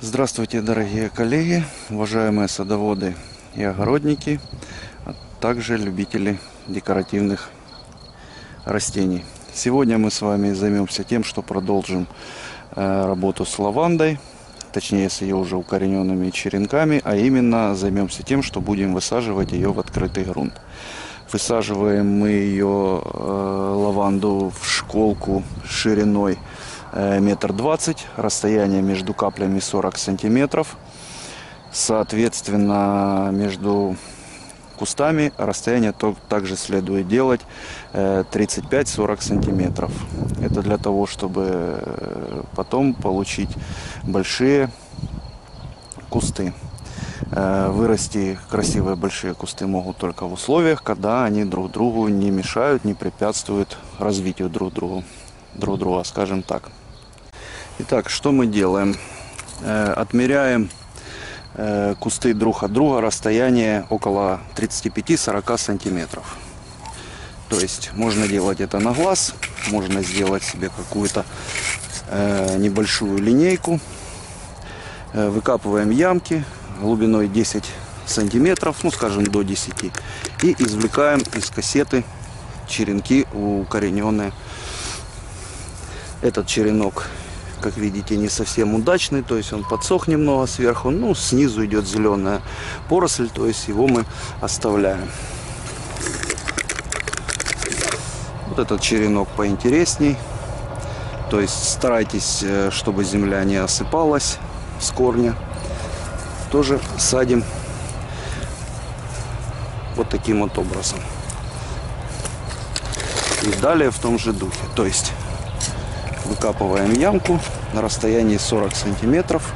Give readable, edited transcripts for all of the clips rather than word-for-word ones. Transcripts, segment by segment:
Здравствуйте, дорогие коллеги, уважаемые садоводы и огородники, а также любители декоративных растений. Сегодня мы с вами займемся тем, что продолжим работу с лавандой, точнее с ее уже укорененными черенками, а именно займемся тем, что будем высаживать ее в открытый грунт. Высаживаем мы ее лаванду в школку шириной 1,20 м, расстояние между каплями 40 сантиметров. Соответственно, между кустами расстояние также следует делать 35-40 сантиметров. Это для того, чтобы потом получить большие кусты. Вырасти красивые большие кусты могут только в условиях, когда они друг другу не мешают, не препятствуют развитию друг друга, скажем так. Итак, что мы делаем? Отмеряем кусты друг от друга расстояние около 35-40 сантиметров. То есть можно делать это на глаз, можно сделать себе какую-то небольшую линейку. Выкапываем ямки глубиной 10 сантиметров, ну скажем до 10, и извлекаем из кассеты черенки укорененные. Этот черенок, как видите, не совсем удачный, то есть он подсох немного сверху, ну снизу идет зеленая поросль, то есть его мы оставляем. Вот этот черенок поинтересней, то есть старайтесь, чтобы земля не осыпалась с корня. Тоже садим вот таким вот образом. И далее в том же духе, то есть выкапываем ямку на расстоянии 40 сантиметров.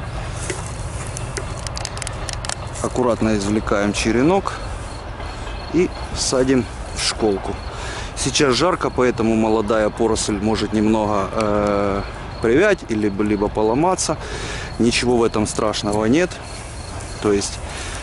Аккуратно извлекаем черенок и садим в школку. Сейчас жарко, поэтому молодая поросль может немного привять либо поломаться. Ничего в этом страшного нет. То есть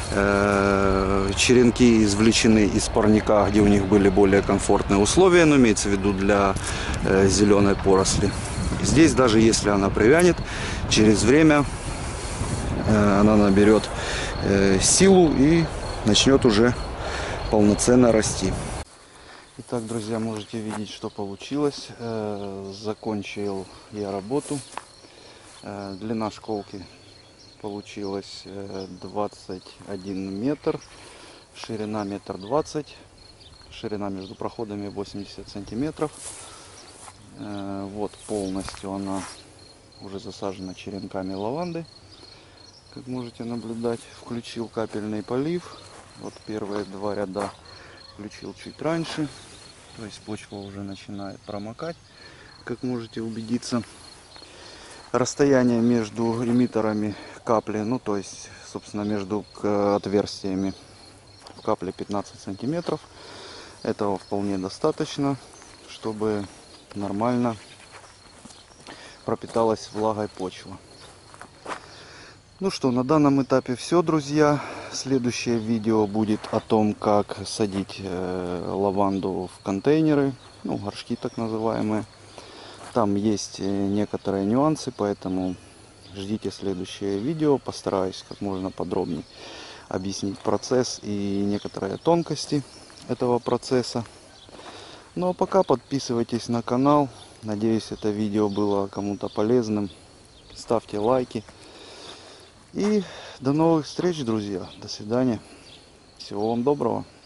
черенки извлечены из парника, где у них были более комфортные условия, но имеется в виду для зеленой поросли. Здесь, даже если она привянет, через время она наберет силу и начнет уже полноценно расти. Итак, друзья, можете видеть, что получилось. Закончил я работу. Длина школки получилась 21 метр, ширина 1,20 м, ширина между проходами 80 сантиметров. Вот полностью она уже засажена черенками лаванды, как можете наблюдать. Включил капельный полив. Вот первые два ряда включил чуть раньше, то есть почва уже начинает промокать, как можете убедиться. Расстояние между эмиттерами капли, ну то есть собственно между отверстиями в капле 15 сантиметров. Этого вполне достаточно, чтобы нормально пропиталась влагой почва. Ну что, на данном этапе все, друзья. Следующее видео будет о том, как садить лаванду в контейнеры, ну горшки так называемые. Там есть некоторые нюансы, поэтому ждите следующее видео. Постараюсь как можно подробнее объяснить процесс и некоторые тонкости этого процесса. Ну а пока подписывайтесь на канал. Надеюсь, это видео было кому-то полезным. Ставьте лайки. И до новых встреч, друзья. До свидания. Всего вам доброго.